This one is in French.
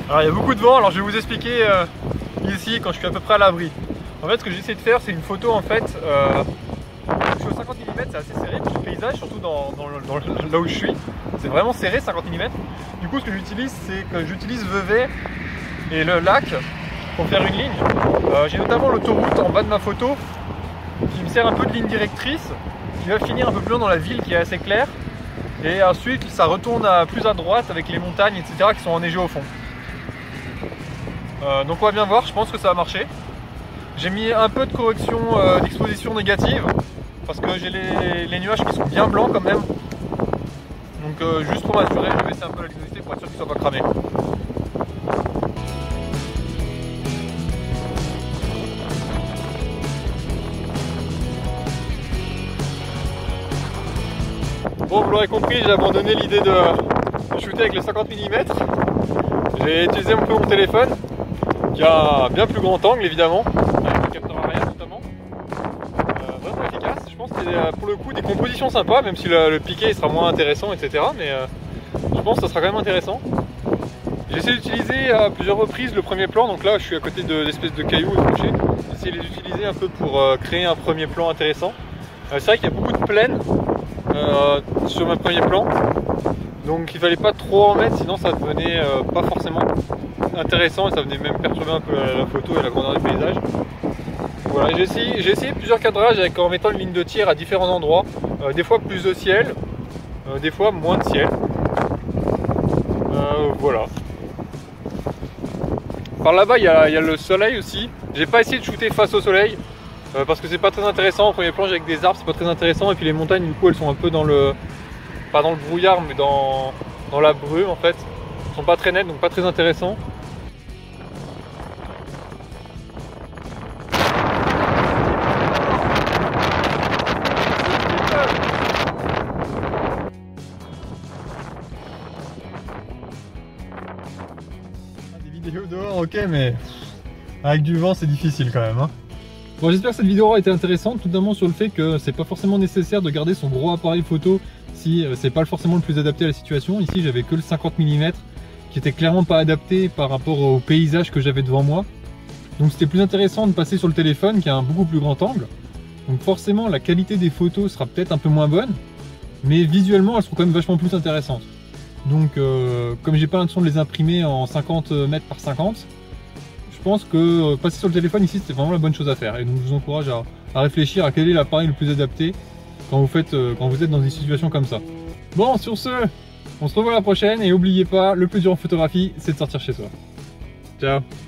Alors il y a beaucoup de vent, alors je vais vous expliquer ici quand je suis à peu près à l'abri. En fait ce que j'essaie de faire c'est une photo en fait, je suis au 50 mm, c'est assez serré pour le paysage, surtout là où je suis. C'est vraiment serré 50 mm. Du coup ce que j'utilise c'est que j'utilise Vevey et le lac pour faire une ligne. J'ai notamment l'autoroute en bas de ma photo qui me sert un peu de ligne directrice, qui va finir un peu plus loin dans la ville qui est assez claire. Et ensuite ça retourne plus à droite avec les montagnes etc. qui sont enneigées au fond. Donc on va bien voir, je pense que ça va marcher. J'ai mis un peu de correction d'exposition négative parce que j'ai les nuages qui sont bien blancs quand même. Donc juste pour m'assurer, je vais baisser un peu la luminosité pour être sûr qu'ils ne soient pas cramés. Bon, vous l'aurez compris, j'ai abandonné l'idée de shooter avec le 50 mm. J'ai utilisé un peu mon téléphone qui a un bien plus grand angle évidemment, avec le capteur arrière notamment. Vraiment efficace, je pense que c'est pour le coup des compositions sympas, même si le piqué sera moins intéressant etc. Mais je pense que ça sera quand même intéressant. J'ai essayé d'utiliser à plusieurs reprises le premier plan, donc là je suis à côté d'espèces de cailloux et de rochers. J'ai essayé de les utiliser un peu pour créer un premier plan intéressant. C'est vrai qu'il y a beaucoup de plaines sur mon premier plan, donc il fallait pas trop en mettre, sinon ça devenait pas forcément intéressant et ça venait même perturber un peu la photo et la grandeur du paysage. Voilà, j'ai essayé plusieurs cadrages en mettant une ligne de tir à différents endroits, des fois plus de ciel, des fois moins de ciel. Voilà. Par là-bas il y a le soleil aussi. J'ai pas essayé de shooter face au soleil parce que c'est pas très intéressant. En premier plan avec des arbres, c'est pas très intéressant, et puis les montagnes du coup elles sont un peu dans le, pas dans le brouillard mais dans la brume en fait. Elles sont pas très nettes, donc pas très intéressant. Des vidéos dehors, ok, mais avec du vent c'est difficile quand même, hein. Bon, j'espère que cette vidéo aura été intéressante, notamment sur le fait que c'est pas forcément nécessaire de garder son gros appareil photo si c'est pas forcément le plus adapté à la situation. Ici j'avais que le 50 mm qui était clairement pas adapté par rapport au paysage que j'avais devant moi. Donc c'était plus intéressant de passer sur le téléphone qui a un beaucoup plus grand angle. Donc forcément la qualité des photos sera peut-être un peu moins bonne, mais visuellement elles seront quand même vachement plus intéressantes. Donc comme j'ai pas l'intention de les imprimer en 50 mètres par 50, je pense que passer sur le téléphone ici c'était vraiment la bonne chose à faire. Et donc je vous encourage à réfléchir à quel est l'appareil le plus adapté quand vous êtes dans des situations comme ça. Bon, sur ce, on se revoit la prochaine et n'oubliez pas, le plus dur en photographie c'est de sortir chez soi. Ciao.